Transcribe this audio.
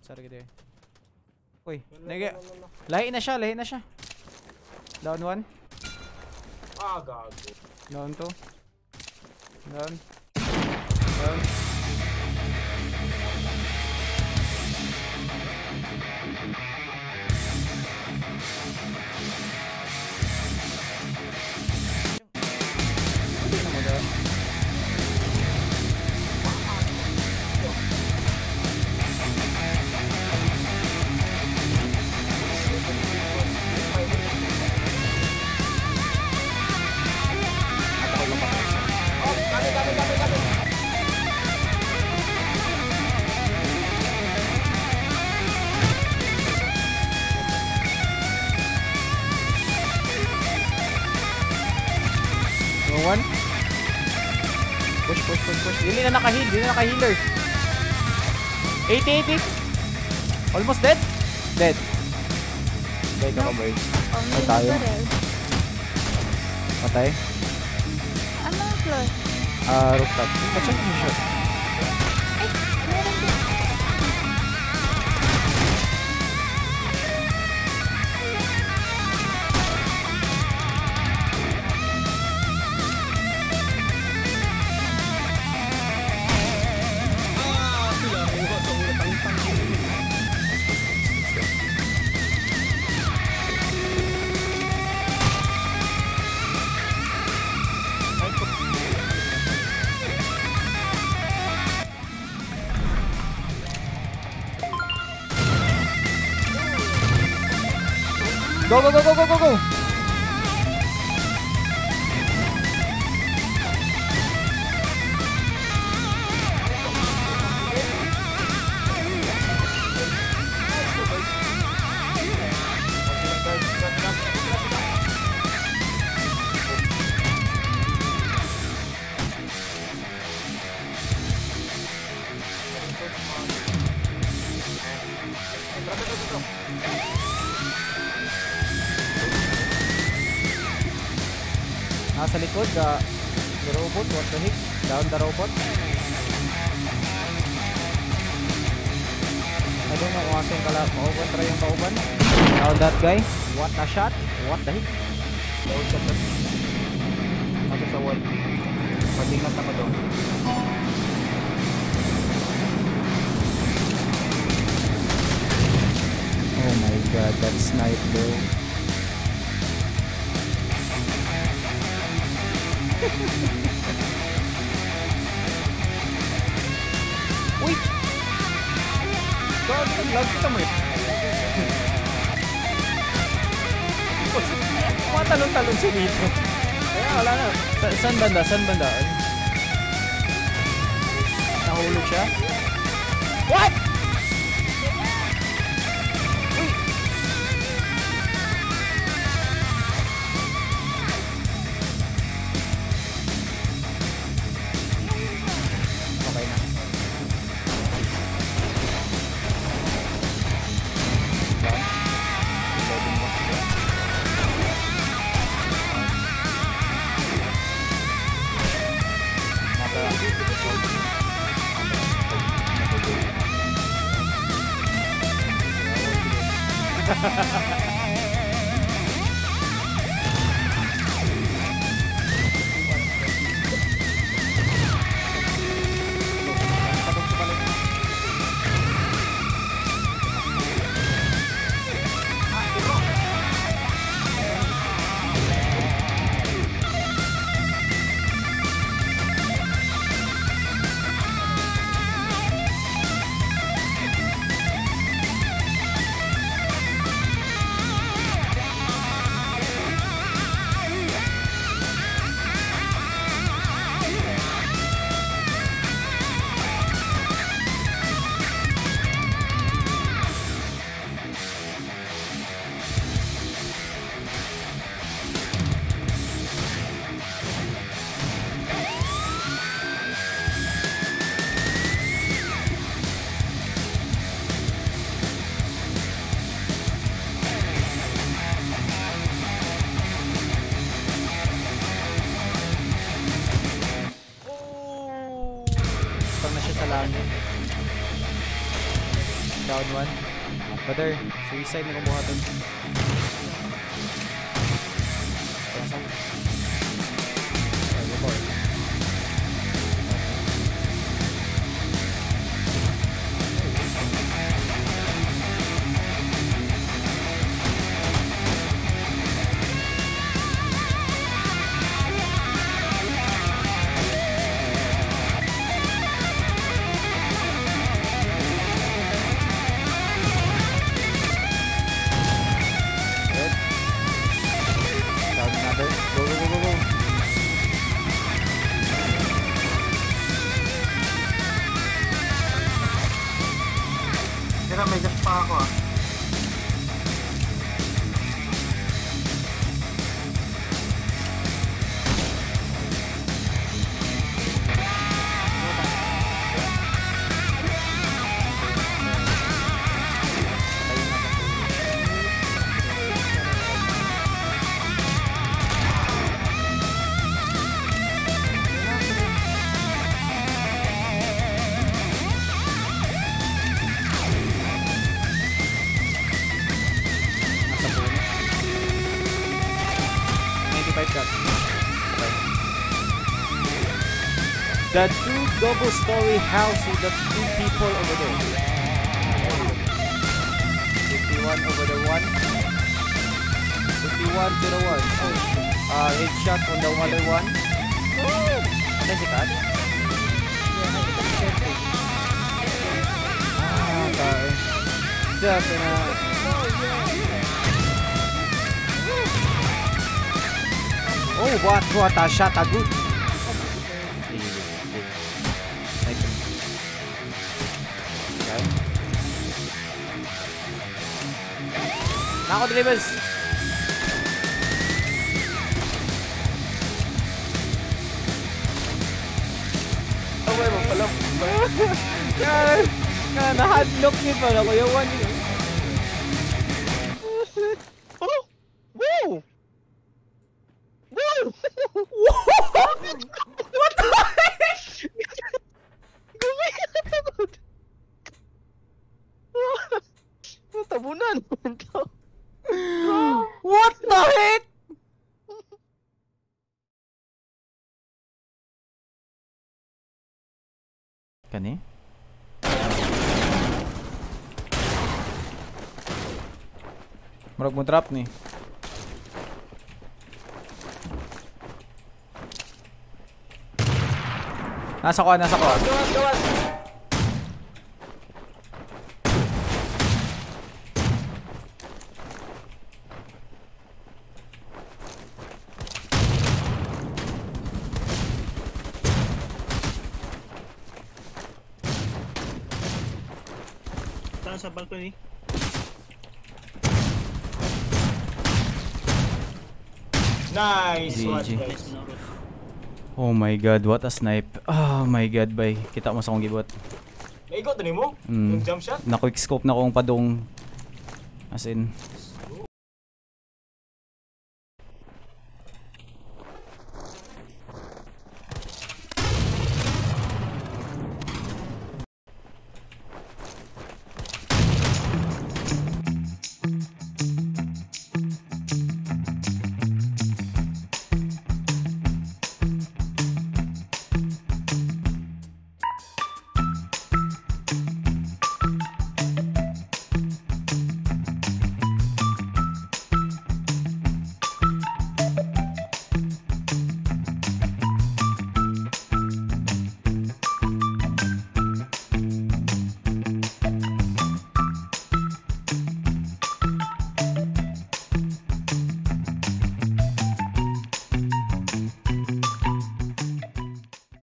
Sorry kita. Uy, lahi na siya, Down 1. Ah, gago. Down 2. Down. One. Push. Hindi na naka-healer. 80. Almost dead. Dead ako, bird. Ay tayo. Patay. Ano ang floor? Rooftop. Pacheck mo siya. Ay, meron din. Go. Nasa likod, the robot, what the heck? Down the robot. I don't know kung asa yung kauban, try yung kauban. Down that guy. What a shot. What the heck? Down shot na. Ano sa wall? Patingat ako doon. Oh my god, that snipe bro. Uy! Lag kita mo eh. Matalon-talon si Nito. Kaya wala na. Saan banda? Nahulog siya? What? Uy! Okay na. Down one. Brother, suicide na kumuha dun. Tira, may gas pa ako ah. The two double-story house with the two people over there. 51 over the one. 51 to the one. Headshot on the other one. Ano si Kat? Okay. Sabi na. Oh, what a shot, a good. Nako delivers. Away mo pala. Na-hadlock ni pala ko yung one. Oh! Wow! Wow! What the heck? Tabunan. What the heck? Kani? Marag mo trap ni. Nasa ko, nasa ko. Sa balcony. Nice! GG. Oh my god, what a snipe. Oh my god, bay. Kita mo sa akong gibot. Naigot na mo? Yung jump shot? Na-quick scope na akong padong. As in,